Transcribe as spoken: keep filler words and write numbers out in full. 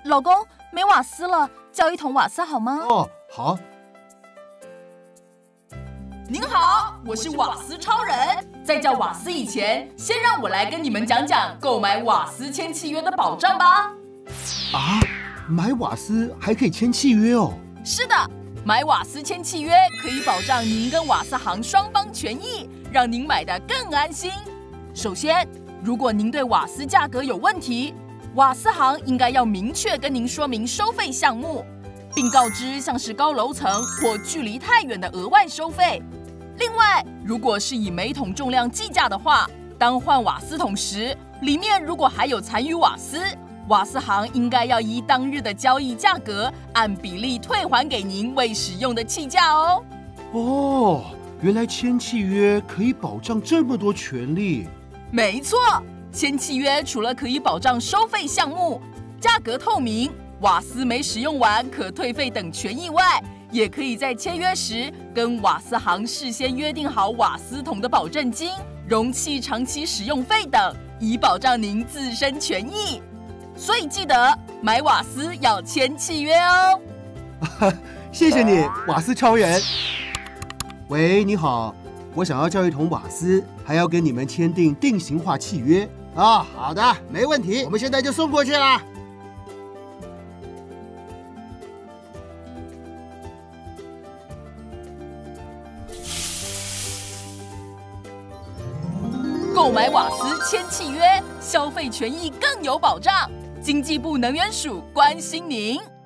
老公，没瓦斯了，叫一桶瓦斯好吗？ 哦，好。 您好，我是瓦斯超人。在叫瓦斯以前，先让我来跟你们讲讲购买瓦斯签契约的保障吧。 啊，买瓦斯还可以签契约哦？ 是的，买瓦斯签契约可以保障您跟瓦斯行双方权益，让您买得更安心。首先，如果您对瓦斯价格有问题，瓦斯行应该要明确跟您说明收费项目，并告知像是高楼层或距离太远的额外收费。另外，如果是以每桶重量计价的话，当换瓦斯桶时，里面如果还有残余瓦斯，瓦斯行应该要依当日的交易价格，按比例退还给您未使用的气价哦。 哦，原来签契约可以保障这么多权利。 没错，签契约除了可以保障收费项目、价格透明、瓦斯没使用完可退费等权益外，也可以在签约时跟瓦斯行事先约定好瓦斯桶的保证金、容器长期使用费等，以保障您自身权益。所以记得买瓦斯要签契约哦。 谢谢你，瓦斯超人。喂，你好，我想要叫一桶瓦斯，还要跟你们签订定型化契约。 啊、哦，好的，没问题，我们现在就送过去了。 购买瓦斯签契约，消费权益更有保障。经济部能源署关心您。